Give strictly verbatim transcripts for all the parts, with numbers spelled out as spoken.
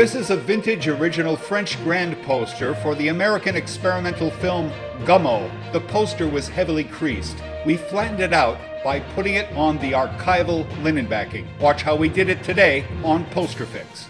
This is a vintage original French Grande poster for the American experimental film Gummo. The poster was heavily creased. We flattened it out by putting it on the archival linen backing. Watch how we did it today on PosterFix.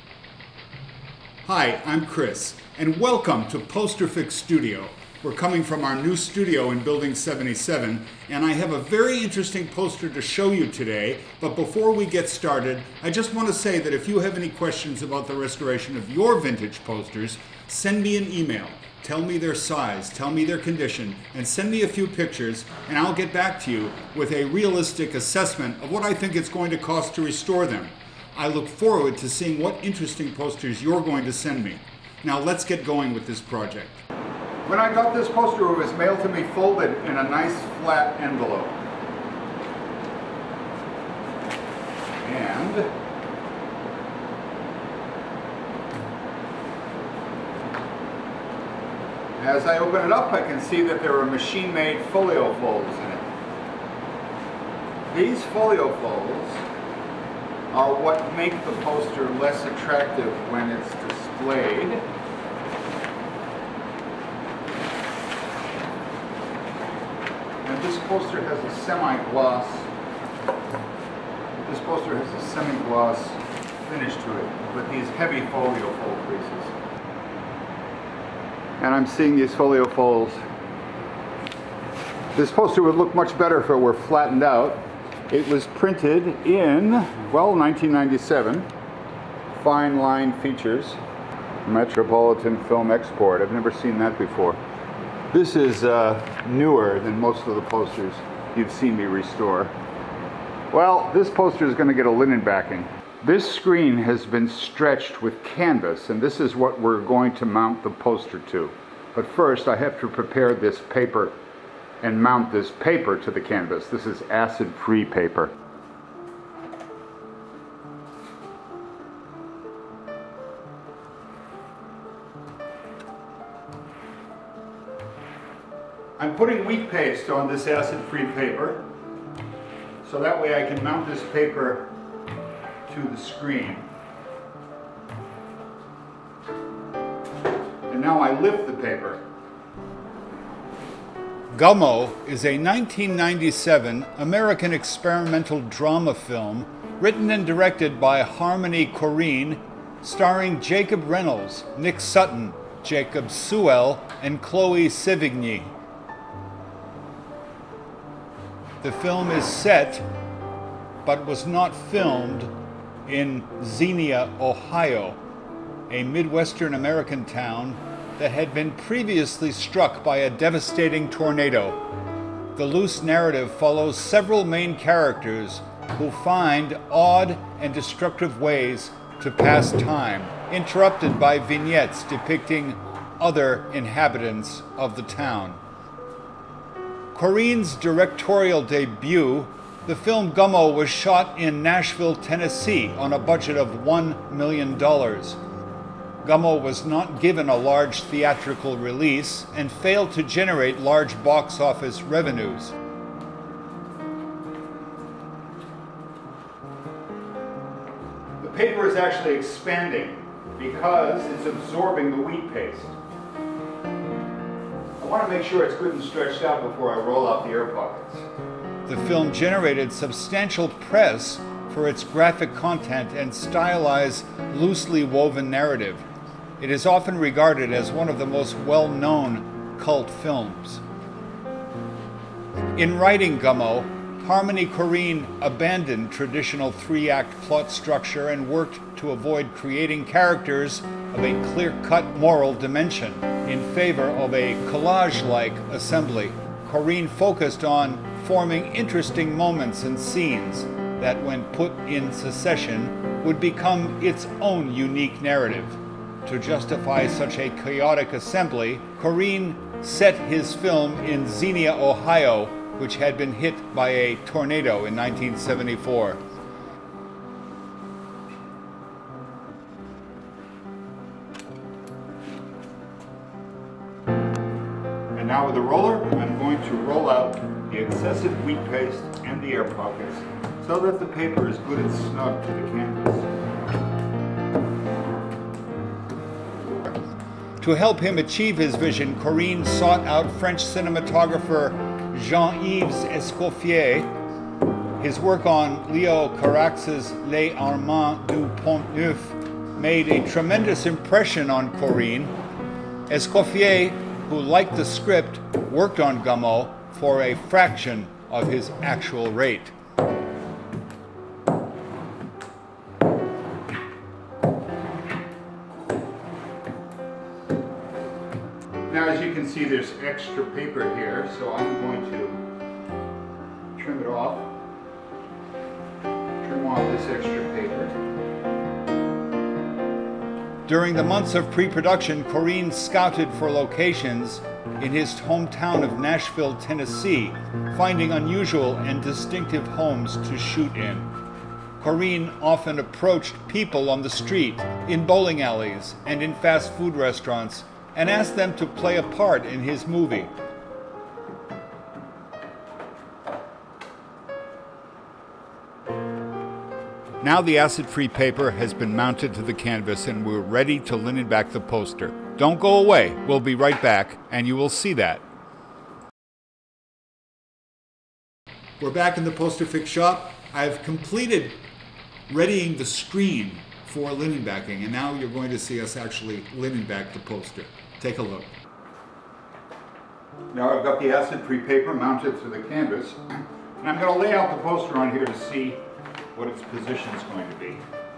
Hi, I'm Chris, and welcome to PosterFix Studio. We're coming from our new studio in Building seventy-seven, and I have a very interesting poster to show you today. But before we get started, I just want to say that if you have any questions about the restoration of your vintage posters, send me an email. Tell me their size, tell me their condition, and send me a few pictures, and I'll get back to you with a realistic assessment of what I think it's going to cost to restore them. I look forward to seeing what interesting posters you're going to send me. Now let's get going with this project. When I got this poster, it was mailed to me folded in a nice flat envelope. And as I open it up, I can see that there are machine-made folio folds in it. These folio folds are what make the poster less attractive when it's displayed. And this poster has a semi-gloss, this poster has a semi-gloss finish to it with these heavy folio fold creases. And I'm seeing these folio folds. This poster would look much better if it were flattened out. It was printed in, well, nineteen ninety-seven. Fine line features. Metropolitan Film Export. I've never seen that before. This is uh, newer than most of the posters you've seen me restore. Well, this poster is going to get a linen backing. This screen has been stretched with canvas, and this is what we're going to mount the poster to. But first, I have to prepare this paper and mount this paper to the canvas. This is acid-free paper. I'm putting wheat paste on this acid-free paper, so that way I can mount this paper to the screen. And now I lift the paper. Gummo is a nineteen ninety-seven American experimental drama film written and directed by Harmony Korine, starring Jacob Reynolds, Nick Sutton, Jacob Sewell, and Chloë Sevigny. The film is set, but was not filmed, in Xenia, Ohio, a Midwestern American town that had been previously struck by a devastating tornado. The loose narrative follows several main characters who find odd and destructive ways to pass time, interrupted by vignettes depicting other inhabitants of the town. Korine's directorial debut, the film Gummo was shot in Nashville, Tennessee on a budget of one million dollars. Gummo was not given a large theatrical release and failed to generate large box office revenues. The paper is actually expanding because it's absorbing the wheat paste. I want to make sure it's good and stretched out before I roll out the air pockets. The film generated substantial press for its graphic content and stylized, loosely woven narrative. It is often regarded as one of the most well-known cult films. In writing Gummo, Harmony Korine abandoned traditional three-act plot structure and worked to avoid creating characters of a clear-cut moral dimension in favor of a collage-like assembly. Korine focused on forming interesting moments and scenes that, when put in succession, would become its own unique narrative. To justify such a chaotic assembly, Korine set his film in Xenia, Ohio, which had been hit by a tornado in nineteen seventy-four. And now with the roller, I'm going to roll out the excessive wheat paste and the air pockets so that the paper is good and snug to the canvas. To help him achieve his vision, Korine sought out French cinematographer Jean-Yves Escoffier. His work on Leo Carax's Les Armands du Pont-Neuf made a tremendous impression on Korine. Escoffier, who liked the script, worked on Gummo for a fraction of his actual rate. Now, as you can see, there's extra paper here, so I'm going to trim it off. Trim off this extra paper. During the months of pre-production, Korine scouted for locations in his hometown of Nashville, Tennessee, finding unusual and distinctive homes to shoot in. Korine often approached people on the street, in bowling alleys, and in fast food restaurants, and asked them to play a part in his movie. Now the acid-free paper has been mounted to the canvas and we're ready to linen back the poster. Don't go away, we'll be right back and you will see that. We're back in the PosterFix shop. I've completed readying the screen for linen backing, and now you're going to see us actually linen back the poster. Take a look. Now I've got the acid-free paper mounted to the canvas, and I'm going to lay out the poster on here to see what its position is going to be.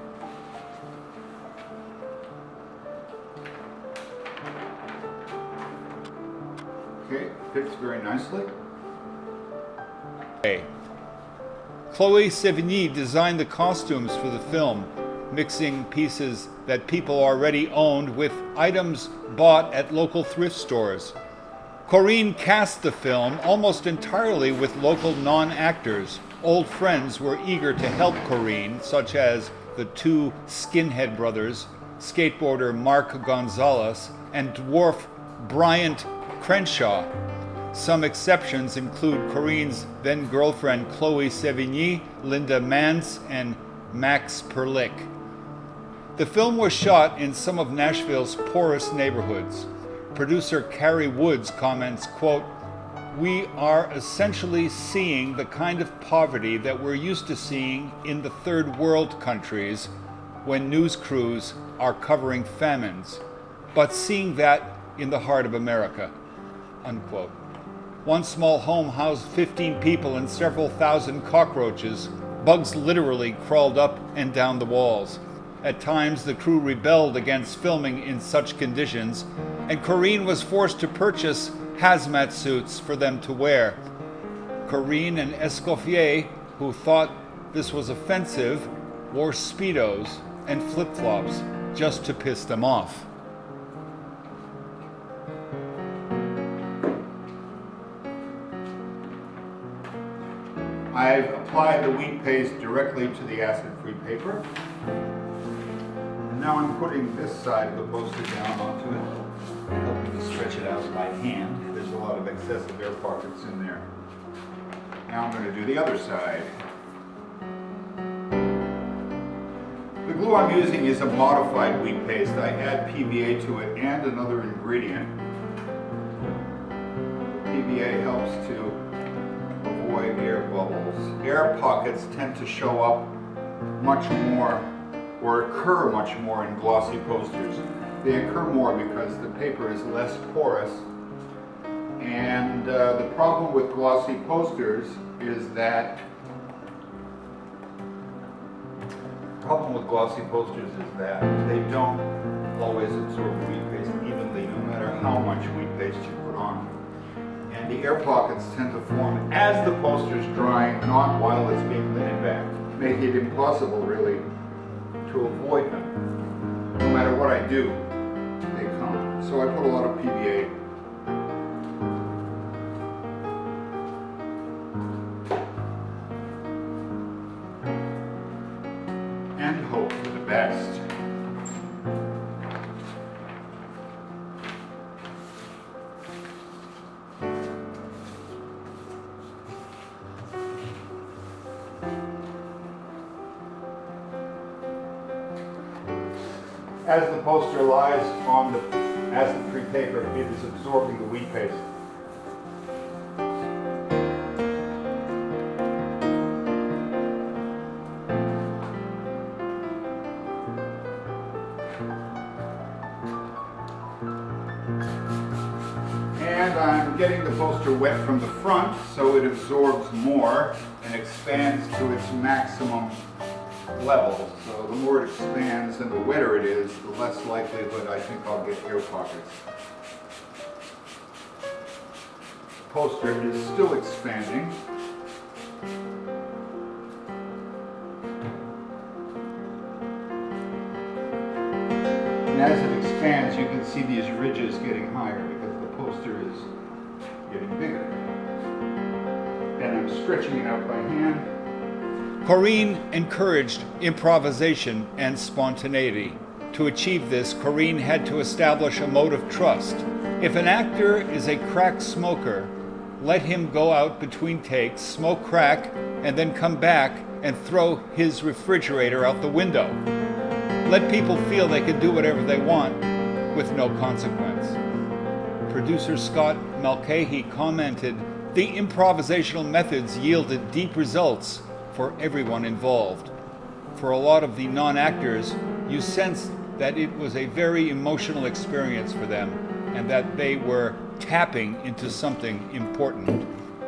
Okay, fits very nicely. Okay. Chloë Sevigny designed the costumes for the film, mixing pieces that people already owned with items bought at local thrift stores. Korine cast the film almost entirely with local non-actors. Old friends were eager to help Korine, such as the two skinhead brothers, skateboarder Mark Gonzalez and dwarf Bryant Crenshaw. Some exceptions include Korine's then-girlfriend Chloë Sevigny, Linda Mance, and Max Perlich. The film was shot in some of Nashville's poorest neighborhoods. Producer Carrie Woods comments, quote, "We are essentially seeing the kind of poverty that we're used to seeing in the third world countries when news crews are covering famines, but seeing that in the heart of America," unquote. One small home housed fifteen people and several thousand cockroaches. Bugs literally crawled up and down the walls. At times, the crew rebelled against filming in such conditions, and Korine was forced to purchase hazmat suits for them to wear. Korine and Escoffier, who thought this was offensive, wore Speedos and flip-flops just to piss them off. I've applied the wheat paste directly to the acid-free paper. And now I'm putting this side of the poster down onto it, helping to stretch it out by hand. There's a lot of excessive air pockets in there. Now I'm going to do the other side. The glue I'm using is a modified wheat paste. I add P V A to it and another ingredient. P V A helps to avoid air bubbles. Air pockets tend to show up much more or occur much more in glossy posters. They occur more because the paper is less porous, and uh, the problem with glossy posters is that the problem with glossy posters is that they don't always absorb wheat paste evenly, no matter how much wheat paste you put on. And the air pockets tend to form as the poster's drying, not while it's being linen back, making it impossible really to avoid them. No matter what I do, they come. So I put a lot of P V A. And hope for the best. As the poster lies on the acid-free paper, it is absorbing the wheat paste. And I'm getting the poster wet from the front so it absorbs more and expands to its maximum level. So the more it expands and the wetter it is, the less likelihood I think I'll get air pockets. The poster is still expanding. And as it expands, you can see these ridges getting higher because the poster is getting bigger. And I'm stretching it out by hand. Korine encouraged improvisation and spontaneity. To achieve this, Korine had to establish a mode of trust. If an actor is a crack smoker, let him go out between takes, smoke crack, and then come back and throw his refrigerator out the window. Let people feel they can do whatever they want with no consequence. Producer Scott Mulcahy commented, "The improvisational methods yielded deep results for everyone involved. For a lot of the non-actors, you sensed that it was a very emotional experience for them and that they were tapping into something important."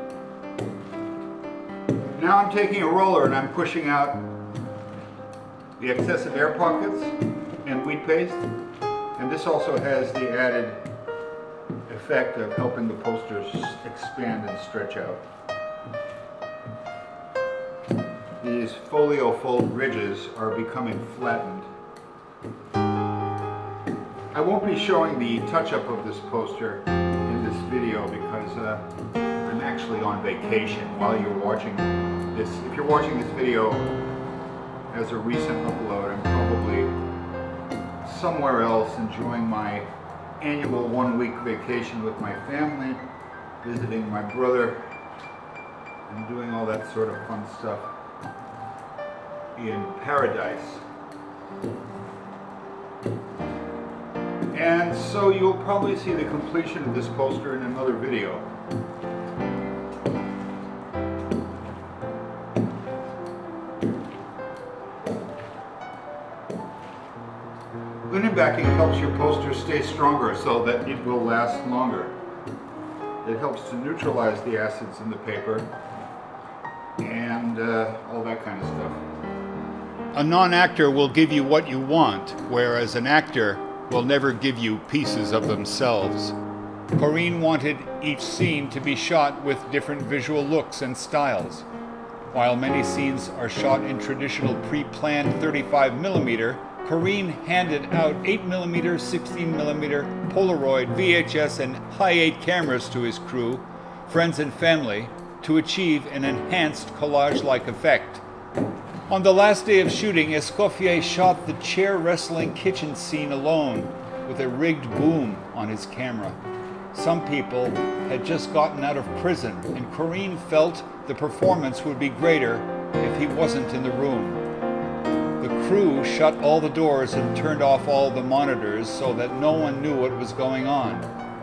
Now I'm taking a roller and I'm pushing out the excessive air pockets and wheat paste, and this also has the added effect of helping the posters expand and stretch out. These folio fold ridges are becoming flattened. I won't be showing the touch-up of this poster in this video because uh, I'm actually on vacation while you're watching this. If you're watching this video as a recent upload, I'm probably somewhere else enjoying my annual one-week vacation with my family, visiting my brother, and doing all that sort of fun stuff in paradise. And so you'll probably see the completion of this poster in another video. Linen backing helps your poster stay stronger so that it will last longer. It helps to neutralize the acids in the paper and uh, all that kind of stuff. A non-actor will give you what you want, whereas an actor will never give you pieces of themselves. Korine wanted each scene to be shot with different visual looks and styles. While many scenes are shot in traditional pre-planned thirty-five millimeter, Korine handed out eight millimeter, sixteen millimeter, Polaroid, V H S, and high eight cameras to his crew, friends and family, to achieve an enhanced collage-like effect. On the last day of shooting, Escoffier shot the chair wrestling kitchen scene alone with a rigged boom on his camera. Some people had just gotten out of prison, and Korine felt the performance would be greater if he wasn't in the room. The crew shut all the doors and turned off all the monitors so that no one knew what was going on.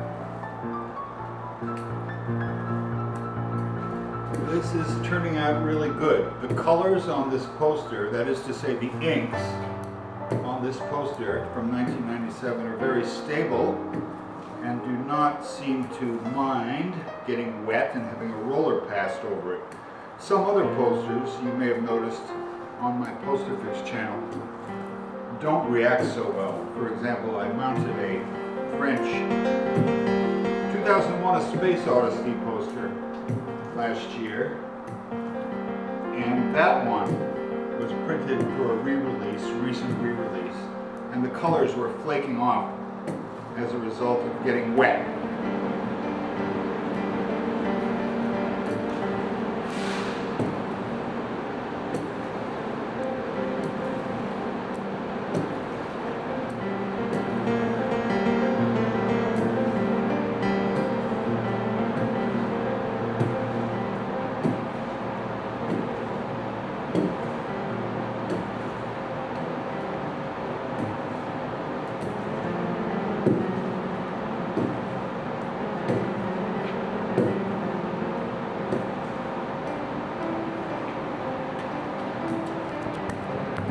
This is turning out really good. The colors on this poster, that is to say the inks on this poster from nineteen ninety-seven, are very stable and do not seem to mind getting wet and having a roller passed over it. Some other posters you may have noticed on my PosterFix channel don't react so well. For example, I mounted a French two thousand one A Space Odyssey poster last year, and that one was printed for a re-release, recent re-release, and the colors were flaking off as a result of getting wet.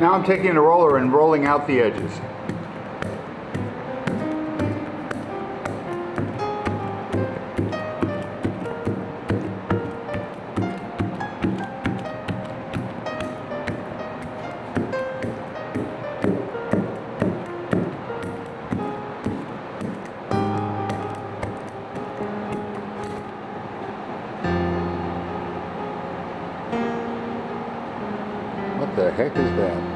Now I'm taking a roller and rolling out the edges. What the heck is that?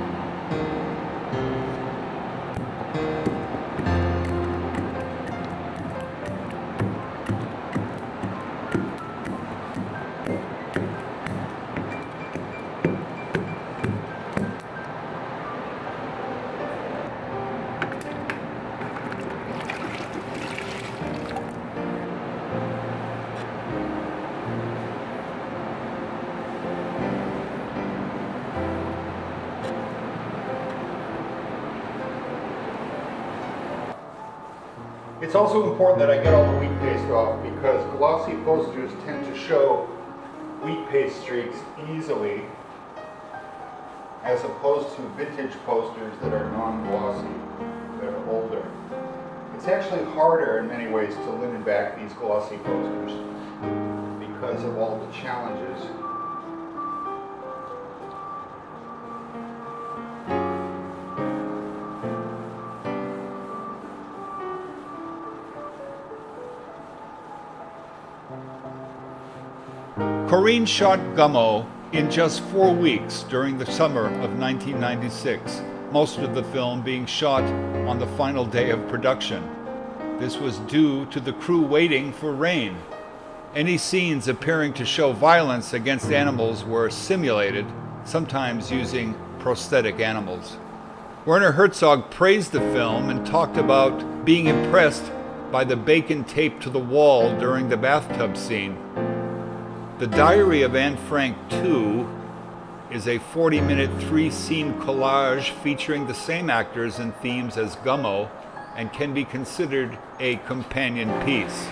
It's also important that I get all the wheat paste off because glossy posters tend to show wheat paste streaks easily as opposed to vintage posters that are non-glossy, that are older. It's actually harder in many ways to linen back these glossy posters because of all the challenges. Korine shot Gummo in just four weeks during the summer of nineteen ninety-six, most of the film being shot on the final day of production. This was due to the crew waiting for rain. Any scenes appearing to show violence against animals were simulated, sometimes using prosthetic animals. Werner Herzog praised the film and talked about being impressed by the bacon taped to the wall during the bathtub scene. The Diary of Anne Frank two is a forty minute three-scene collage featuring the same actors and themes as Gummo and can be considered a companion piece.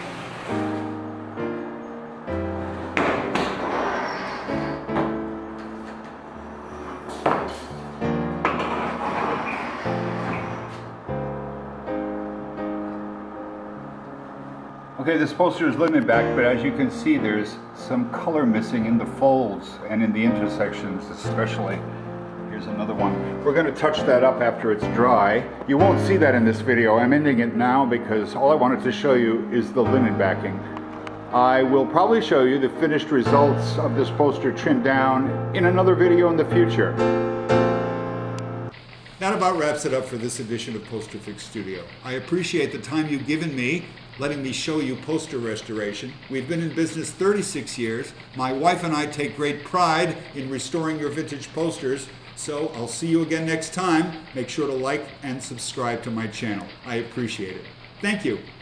Okay, this poster is linen back, but as you can see, there's some color missing in the folds and in the intersections especially. Here's another one. We're going to touch that up after it's dry. You won't see that in this video. I'm ending it now because all I wanted to show you is the linen backing. I will probably show you the finished results of this poster trimmed down in another video in the future. That about wraps it up for this edition of PosterFix Studio. I appreciate the time you've given me letting me show you poster restoration. We've been in business thirty-six years. My wife and I take great pride in restoring your vintage posters. So I'll see you again next time. Make sure to like and subscribe to my channel. I appreciate it. Thank you.